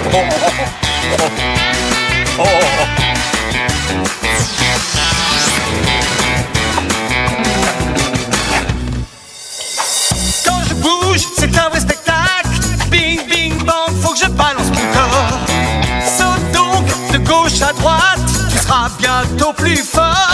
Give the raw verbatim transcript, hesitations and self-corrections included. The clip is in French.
oh, oh. Quand je bouge, c'est un vrai spectacle. Bing, bing, bang, faut que je balance mon corps. Saute donc de gauche à droite, tu seras bientôt plus fort.